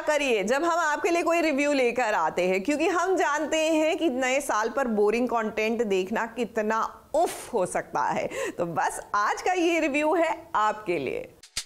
करिए जब हम आपके लिए कोई रिव्यू लेकर आते हैं, क्योंकि हम जानते हैं कि नए साल पर बोरिंग कंटेंट देखना कितना उफ हो सकता है। तो बस आज का ये रिव्यू है आपके लिए।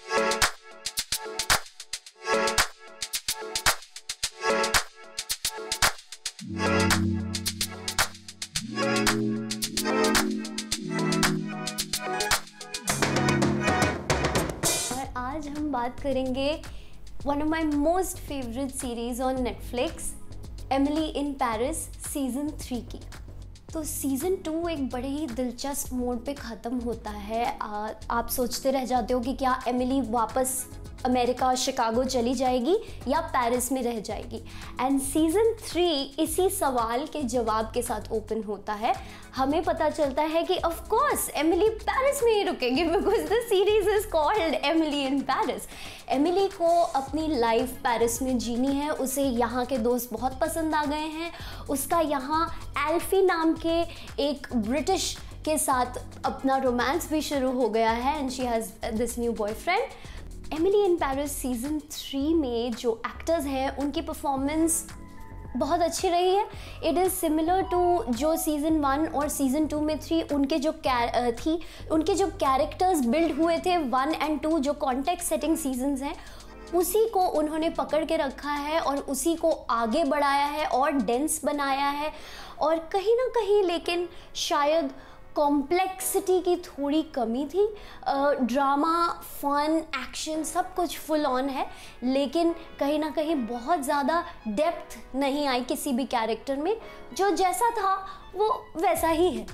आज हम बात करेंगे one of my most favourite series on Netflix, Emily in Paris season 3 की। तो सीज़न 2 एक बड़े ही दिलचस्प मोड पे ख़त्म होता है। आप सोचते रह जाते हो कि क्या एमिली वापस अमेरिका शिकागो चली जाएगी या पेरिस में रह जाएगी। एंड सीज़न 3 इसी सवाल के जवाब के साथ ओपन होता है। हमें पता चलता है कि ऑफ कोर्स एमिली पेरिस में ही रुकेगी, because the series is called Emily in Paris. Emily को अपनी लाइफ पेरिस में जीनी है। उसे यहाँ के दोस्त बहुत पसंद आ गए हैं। उसका यहाँ एल्फी नाम के एक ब्रिटिश के साथ अपना रोमांस भी शुरू हो गया है and she has this new boyfriend. Emily in Paris season 3 में जो एक्टर्स हैं उनकी परफॉर्मेंस बहुत अच्छी रही है। इट इज़ सिमिलर टू जो सीज़न 1 और सीज़न 2 में थी उनके जो उनके जो कैरेक्टर्स बिल्ड हुए थे 1 और 2 जो कॉन्टेक्स्ट सेटिंग सीजन्स हैं, उसी को उन्होंने पकड़ के रखा है और उसी को आगे बढ़ाया है और डेंस बनाया है। और कहीं ना कहीं लेकिन शायद कॉम्प्लेक्सिटी की थोड़ी कमी थी। ड्रामा, फन, एक्शन सब कुछ फुल ऑन है, लेकिन कहीं ना कहीं बहुत ज़्यादा डेप्थ नहीं आई किसी भी कैरेक्टर में। जो जैसा था वो वैसा ही है।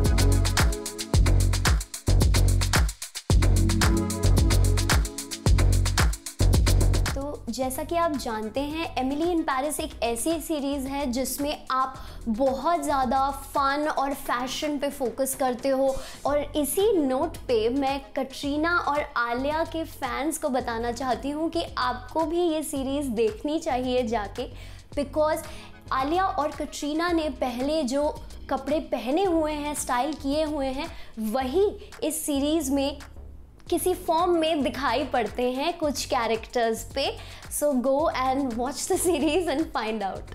जैसा कि आप जानते हैं, एमिली इन पेरिस एक ऐसी सीरीज़ है जिसमें आप बहुत ज़्यादा फ़न और फैशन पे फोकस करते हो। और इसी नोट पे मैं कटरीना और आलिया के फैंस को बताना चाहती हूँ कि आपको भी ये सीरीज़ देखनी चाहिए जाके, बिकॉज़ आलिया और कटरीना ने पहले जो कपड़े पहने हुए हैं, स्टाइल किए हुए हैं, वही इस सीरीज़ में किसी फॉर्म में दिखाई पड़ते हैं कुछ कैरेक्टर्स पे। So go and watch the series and find out.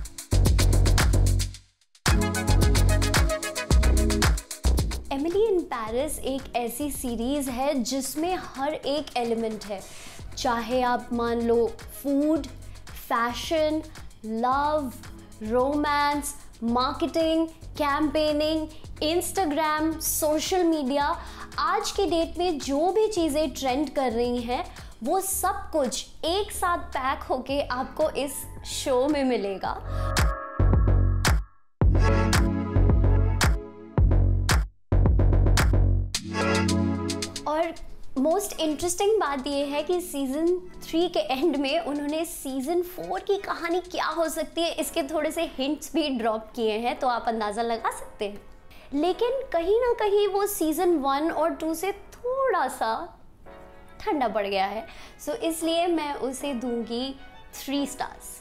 Emily in Paris एक ऐसी सीरीज है जिसमें हर एक एलिमेंट है। चाहे आप मान लो food, fashion, love, romance, marketing, campaigning, Instagram, social media, आज के डेट में जो भी चीज़ें ट्रेंड कर रही हैं वो सब कुछ एक साथ पैक होके आपको इस शो में मिलेगा। और मोस्ट इंटरेस्टिंग बात यह है कि सीज़न 3 के एंड में उन्होंने सीज़न 4 की कहानी क्या हो सकती है इसके थोड़े से हिंट्स भी ड्रॉप किए हैं, तो आप अंदाज़ा लगा सकते हैं। लेकिन कहीं ना कहीं वो सीज़न 1 और 2 से थोड़ा सा ठंडा पड़ गया है। सो इसलिए मैं उसे दूंगी 3 स्टार्स।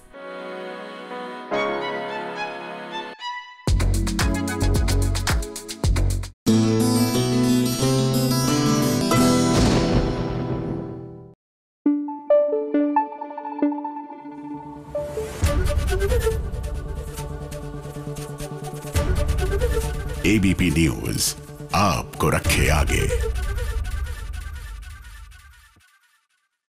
ABP न्यूज़ आपको रखे आगे।